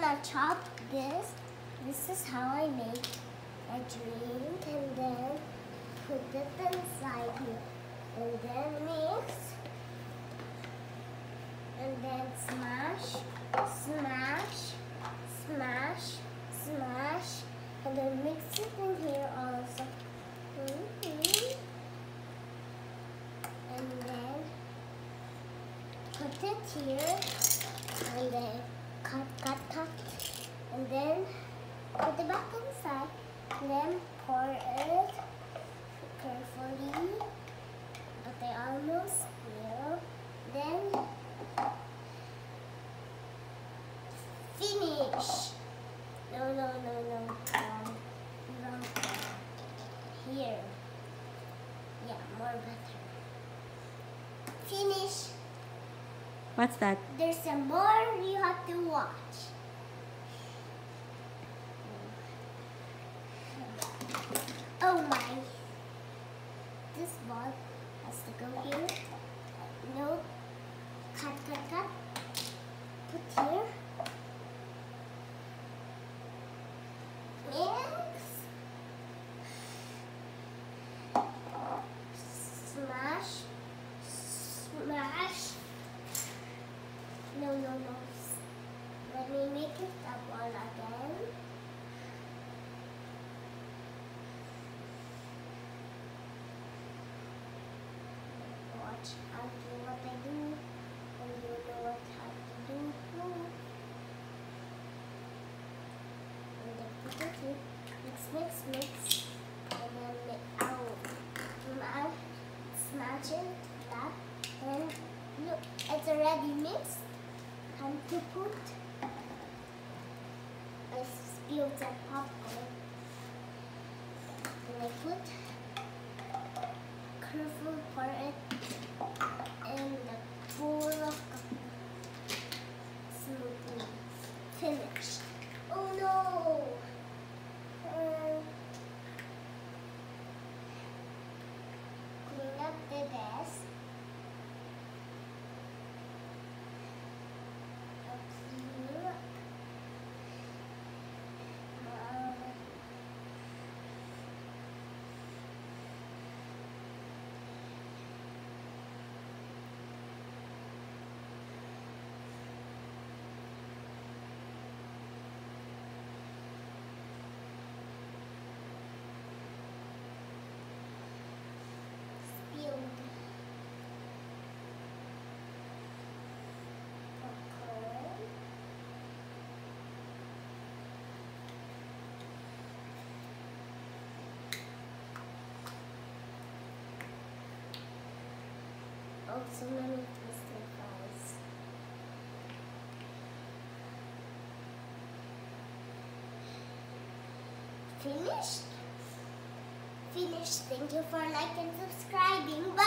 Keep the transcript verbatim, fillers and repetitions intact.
gonna chop this. This is how I make a drink, and then put it inside here, and then mix, and then smash, smash, smash, smash, and then mix it in here also. Mm-hmm. And then put it here, and then cut, cut, cut, and then put it back inside, and then pour it carefully, but I almost spill. Then finish. No, no, no, no, wrong, wrong. Here. Yeah, more better. Finish. What's that? There's some more you have to watch. Oh my. This ball has to go here. No. Cut, cut, cut. Put here. Mix. Smash. Smash. No, no, no. Let me make it that one again. Watch, I'll do what I do, and you know what how to do. And then put it in. Mix, mix, mix. And then make, oh, smash, smash it, that. And look, it's already mixed. Time to put. I spilled the popcorn. And I put. Careful, pour it in the bowl of smoothie. Finished. Oh no! Um, clean up the desk. Clean up. Uh, spilled popcorn. Oh, so many twisted fries. Finished? Finished. Thank you for liking and subscribing. Bye!